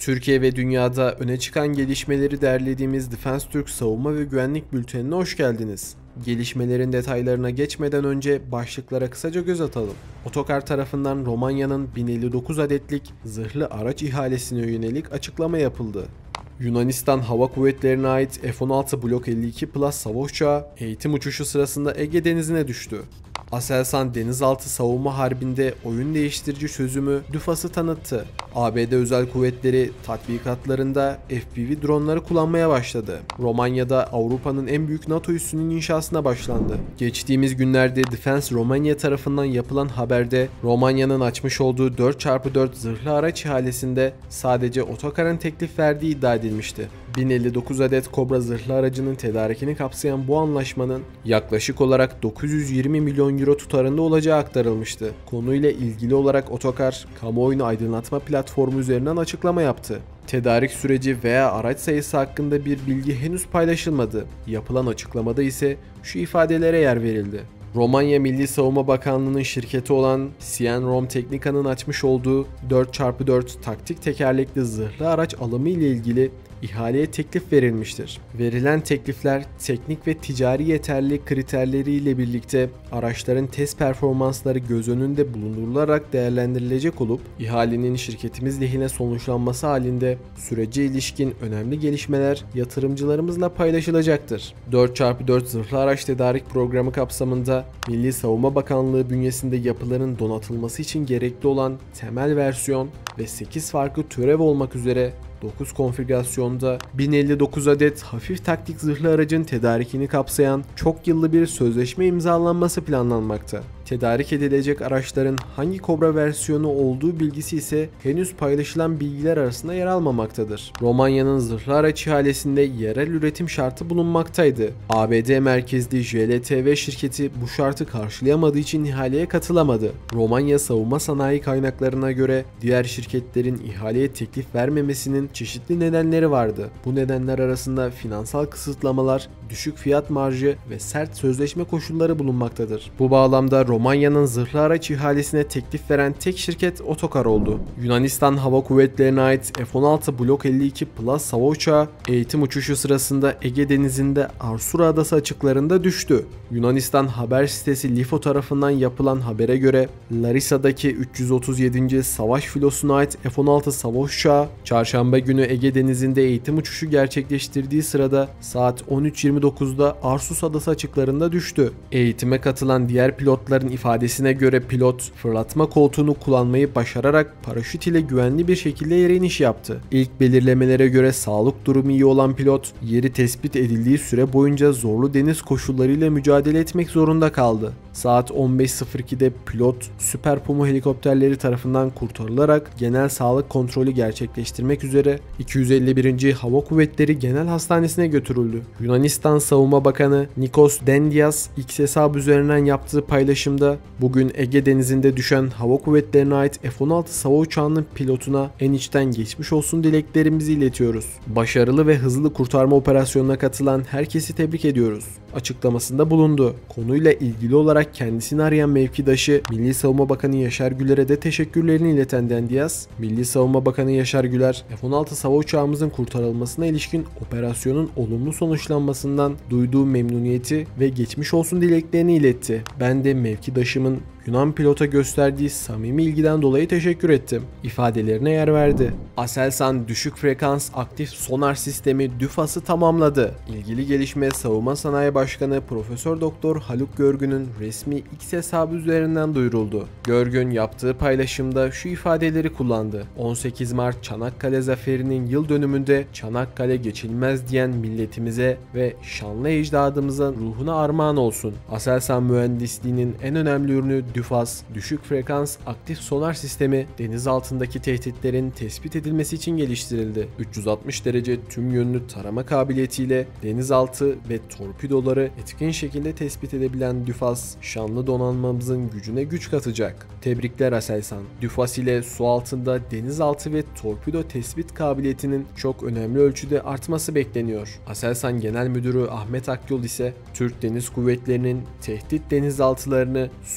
Türkiye ve dünyada öne çıkan gelişmeleri derlediğimiz Defense Türk Savunma ve Güvenlik Bülteni'ne hoş geldiniz. Gelişmelerin detaylarına geçmeden önce başlıklara kısaca göz atalım. Otokar tarafından Romanya'nın 1059 adetlik zırhlı araç ihalesine yönelik açıklama yapıldı. Yunanistan Hava Kuvvetleri'ne ait F-16 Block 52 Plus savaş uçağı eğitim uçuşu sırasında Ege Denizi'ne düştü. Aselsan denizaltı savunma harbinde oyun değiştirici çözümü DÜFAS'ı tanıttı. ABD özel kuvvetleri tatbikatlarında FPV dronları kullanmaya başladı. Romanya'da Avrupa'nın en büyük NATO üssünün inşasına başlandı. Geçtiğimiz günlerde Defense Romanya tarafından yapılan haberde Romanya'nın açmış olduğu 4x4 zırhlı araç ihalesinde sadece Otokar'ın teklif verdiği iddia edilmişti. 1059 adet Kobra zırhlı aracının tedarikini kapsayan bu anlaşmanın yaklaşık olarak 920 milyon euro tutarında olacağı aktarılmıştı. Konuyla ilgili olarak Otokar, kamuoyunu aydınlatma platformu üzerinden açıklama yaptı. Tedarik süreci veya araç sayısı hakkında bir bilgi henüz paylaşılmadı. Yapılan açıklamada ise şu ifadelere yer verildi. Romanya Milli Savunma Bakanlığı'nın şirketi olan Sienrom Technica'nın açmış olduğu 4x4 taktik tekerlekli zırhlı araç alımı ile ilgili ihaleye teklif verilmiştir. Verilen teklifler teknik ve ticari yeterlilik kriterleriyle birlikte araçların test performansları göz önünde bulundurularak değerlendirilecek olup ihalenin şirketimiz lehine sonuçlanması halinde sürece ilişkin önemli gelişmeler yatırımcılarımızla paylaşılacaktır. 4x4 zırhlı araç tedarik programı kapsamında Milli Savunma Bakanlığı bünyesinde yapıların donatılması için gerekli olan temel versiyon ve 8 farklı türev olmak üzere 9 konfigürasyonda 1059 adet hafif taktik zırhlı aracın tedarikini kapsayan çok yıllı bir sözleşme imzalanması planlanmakta. Tedarik edilecek araçların hangi Kobra versiyonu olduğu bilgisi ise henüz paylaşılan bilgiler arasında yer almamaktadır. Romanya'nın zırhlı araç ihalesinde yerel üretim şartı bulunmaktaydı. ABD merkezli JLTV şirketi bu şartı karşılayamadığı için ihaleye katılamadı. Romanya savunma sanayi kaynaklarına göre diğer şirketlerin ihaleye teklif vermemesinin çeşitli nedenleri vardı. Bu nedenler arasında finansal kısıtlamalar, düşük fiyat marjı ve sert sözleşme koşulları bulunmaktadır. Bu bağlamda Romanya'nın zırhlı araç ihalesine teklif veren tek şirket Otokar oldu. Yunanistan Hava Kuvvetleri'ne ait F-16 Block 52 Plus savaş uçağı eğitim uçuşu sırasında Ege Denizi'nde Arsura Adası açıklarında düştü. Yunanistan haber sitesi Lifo tarafından yapılan habere göre Larissa'daki 337. Savaş Filosu'na ait F-16 savaş uçağı çarşamba günü Ege Denizi'nde eğitim uçuşu gerçekleştirdiği sırada saat 13.29'da Arsus Adası açıklarında düştü. Eğitime katılan diğer pilotların ifadesine göre pilot fırlatma koltuğunu kullanmayı başararak paraşüt ile güvenli bir şekilde yere iniş yaptı. İlk belirlemelere göre sağlık durumu iyi olan pilot yeri tespit edildiği süre boyunca zorlu deniz koşullarıyla mücadele etmek zorunda kaldı. Saat 15.02'de pilot Süper Puma helikopterleri tarafından kurtarılarak genel sağlık kontrolü gerçekleştirmek üzere 251. Hava Kuvvetleri Genel Hastanesi'ne götürüldü. Yunanistan Savunma Bakanı Nikos Dendias X hesabı üzerinden yaptığı paylaşımda bugün Ege Denizi'nde düşen Hava Kuvvetleri'ne ait F-16 savaş uçağının pilotuna en içten geçmiş olsun dileklerimizi iletiyoruz. Başarılı ve hızlı kurtarma operasyonuna katılan herkesi tebrik ediyoruz açıklamasında bulundu. Konuyla ilgili olarak kendisini arayan mevkidaşı Milli Savunma Bakanı Yaşar Güler'e de teşekkürlerini ileten Dendias, Milli Savunma Bakanı Yaşar Güler, F-16 savaş uçağımızın kurtarılmasına ilişkin operasyonun olumlu sonuçlanmasından duyduğu memnuniyeti ve geçmiş olsun dileklerini iletti. Ben de mevkidaşımın Yunan pilota gösterdiği samimi ilgiden dolayı teşekkür ettim ifadelerine yer verdi. Aselsan düşük frekans aktif sonar sistemi DÜFAS'ı tamamladı. İlgili gelişme Savunma Sanayi Başkanı Profesör Doktor Haluk Görgün'ün resmi X hesabı üzerinden duyuruldu. Görgün yaptığı paylaşımda şu ifadeleri kullandı. 18 Mart Çanakkale Zaferi'nin yıl dönümünde Çanakkale geçilmez diyen milletimize ve şanlı ecdadımızın ruhuna armağan olsun. Aselsan mühendisliğinin en önemli ürünü DÜFAS, düşük frekans aktif sonar sistemi deniz altındaki tehditlerin tespit edilmesi için geliştirildi. 360 derece tüm yönlü tarama kabiliyetiyle denizaltı ve torpidoları etkin şekilde tespit edebilen DÜFAS, şanlı donanmamızın gücüne güç katacak. Tebrikler Aselsan. DÜFAS ile su altında denizaltı ve torpido tespit kabiliyetinin çok önemli ölçüde artması bekleniyor. Aselsan Genel Müdürü Ahmet Akyol ise Türk Deniz Kuvvetleri'nin tehdit denizaltılarını su üstü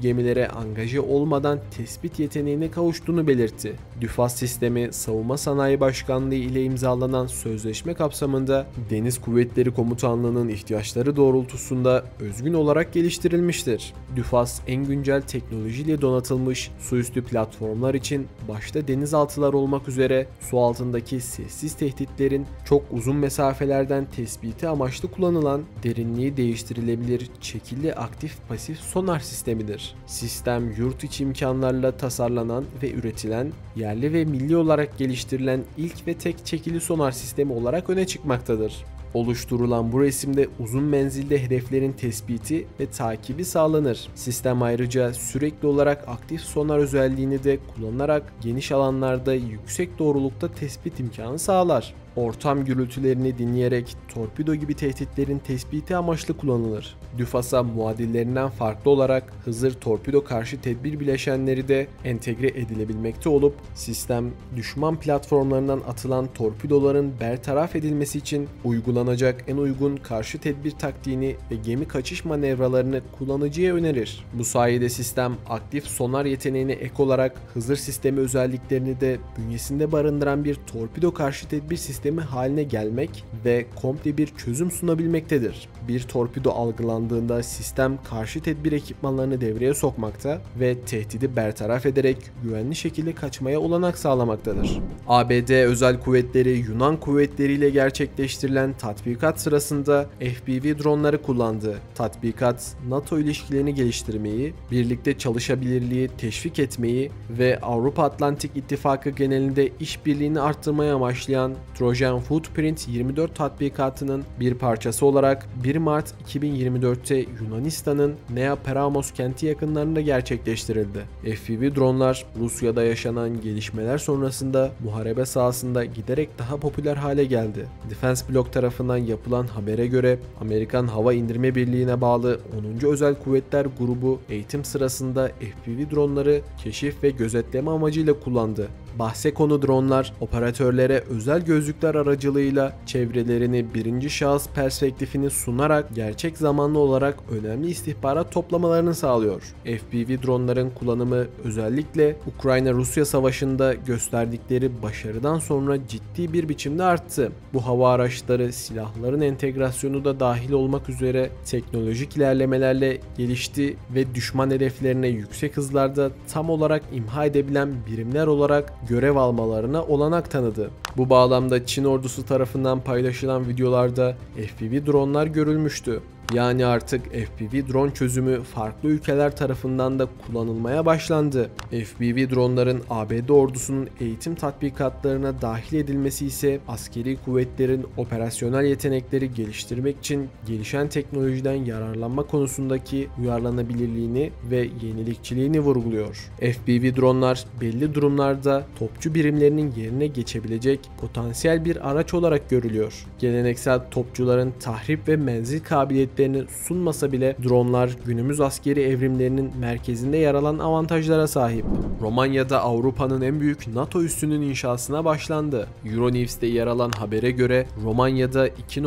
gemilere angaje olmadan tespit yeteneğine kavuştuğunu belirtti. DÜFAS sistemi Savunma Sanayi Başkanlığı ile imzalanan sözleşme kapsamında Deniz Kuvvetleri Komutanlığı'nın ihtiyaçları doğrultusunda özgün olarak geliştirilmiştir. DÜFAS en güncel teknolojiyle donatılmış suüstü platformlar için başta denizaltılar olmak üzere su altındaki sessiz tehditlerin çok uzun mesafelerden tespiti amaçlı kullanılan derinliği değiştirilebilir çekili aktif pasif sonar sistemidir. Sistem yurt içi imkanlarla tasarlanan ve üretilen, yerli ve milli olarak geliştirilen ilk ve tek çekili sonar sistemi olarak öne çıkmaktadır. Oluşturulan bu resimde uzun menzilde hedeflerin tespiti ve takibi sağlanır. Sistem ayrıca sürekli olarak aktif sonar özelliğini de kullanarak geniş alanlarda yüksek doğrulukta tespit imkanı sağlar. Ortam gürültülerini dinleyerek torpido gibi tehditlerin tespiti amaçlı kullanılır. DÜFAS'a muadillerinden farklı olarak Hızır torpido karşı tedbir bileşenleri de entegre edilebilmekte olup sistem düşman platformlarından atılan torpidoların bertaraf edilmesi için uygulanacak en uygun karşı tedbir taktiğini ve gemi kaçış manevralarını kullanıcıya önerir. Bu sayede sistem aktif sonar yeteneğine ek olarak Hızır sistemi özelliklerini de bünyesinde barındıran bir torpido karşı tedbir sistemi haline gelmek ve komple bir çözüm sunabilmektedir. Bir torpido algılandığında sistem karşı tedbir ekipmanlarını devreye sokmakta ve tehdidi bertaraf ederek güvenli şekilde kaçmaya olanak sağlamaktadır. ABD Özel Kuvvetleri Yunan kuvvetleriyle gerçekleştirilen tatbikat sırasında FPV dronları kullandı. Tatbikat, NATO ilişkilerini geliştirmeyi, birlikte çalışabilirliği teşvik etmeyi ve Avrupa Atlantik İttifakı genelinde işbirliğini arttırmaya amaçlayan Trojan Footprint 24 tatbikatının bir parçası olarak 1 Mart 2024'te Yunanistan'ın Nea Peramos kenti yakınlarında gerçekleştirildi. FPV dronlar Rusya'da yaşanan gelişmeler sonrasında muharebe sahasında giderek daha popüler hale geldi. Defense Block tarafından yapılan habere göre Amerikan Hava İndirme Birliği'ne bağlı 10. Özel Kuvvetler Grubu eğitim sırasında FPV dronları keşif ve gözetleme amacıyla kullandı. Bahse konu dronlar operatörlere özel gözlükler aracılığıyla çevrelerini birinci şahıs perspektifini sunarak gerçek zamanlı olarak önemli istihbarat toplamalarını sağlıyor. FPV dronların kullanımı özellikle Ukrayna-Rusya savaşında gösterdikleri başarıdan sonra ciddi bir biçimde arttı. Bu hava araçları silahların entegrasyonu da dahil olmak üzere teknolojik ilerlemelerle gelişti ve düşman hedeflerine yüksek hızlarda tam olarak imha edebilen birimler olarak görev almalarına olanak tanıdı. Bu bağlamda Çin ordusu tarafından paylaşılan videolarda FPV dronlar görülmüştü. Yani artık FPV drone çözümü farklı ülkeler tarafından da kullanılmaya başlandı. FPV dronların ABD ordusunun eğitim tatbikatlarına dahil edilmesi ise askeri kuvvetlerin operasyonel yetenekleri geliştirmek için gelişen teknolojiden yararlanma konusundaki uyarlanabilirliğini ve yenilikçiliğini vurguluyor. FPV dronlar belli durumlarda topçu birimlerinin yerine geçebilecek potansiyel bir araç olarak görülüyor. Geleneksel topçuların tahrip ve menzil kabiliyetlerini sunmasa bile dronlar günümüz askeri evrimlerinin merkezinde yer alan avantajlara sahip. Romanya'da Avrupa'nın en büyük NATO üssünün inşasına başlandı. Euronews'te yer alan habere göre Romanya'da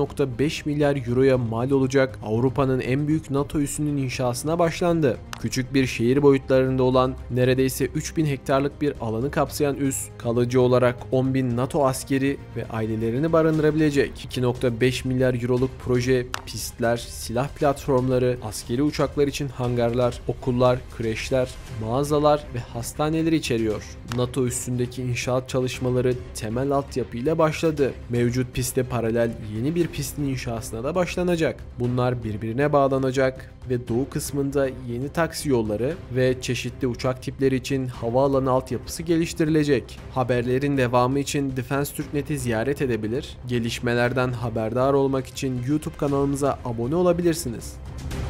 2,5 milyar euroya mal olacak Avrupa'nın en büyük NATO üssünün inşasına başlandı. Küçük bir şehir boyutlarında olan neredeyse 3000 hektarlık bir alanı kapsayan üs, kalıcı olarak 10.000 NATO askeri ve ailelerini barındırabilecek. 2,5 milyar euroluk proje, pistler, silah platformları, askeri uçaklar için hangarlar, okullar, kreşler, mağazalar ve hastaneler içeriyor. NATO üssündeki inşaat çalışmaları temel altyapıyla başladı. Mevcut piste paralel yeni bir pistin inşasına da başlanacak. Bunlar birbirine bağlanacak ve doğu kısmında yeni taksi yolları ve çeşitli uçak tipleri için havaalanı altyapısı geliştirilecek. Haberlerin devamı için Defense Türk.net'i ziyaret edebilir, gelişmelerden haberdar olmak için YouTube kanalımıza abone olabilirsiniz.